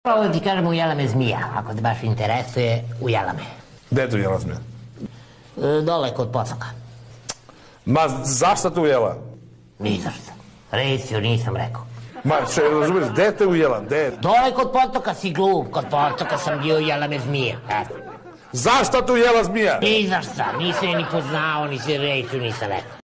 Pravo da ti kažem, ujela me zmija. Ako te baš interesuje, ujela me. Gde te ujela zmija? Dole kod potoka. Ma, zašto te ujela? Ni zašto. Recio, nisam rekao. Ma, razumiješ, gde te ujela? Gde? Dole kod potoka si glup, kod potoka sam bio, ujela me zmija. Zašto te ujela zmija? Ni zašto, nisam je ni poznao, ni se recio, nisam rekao.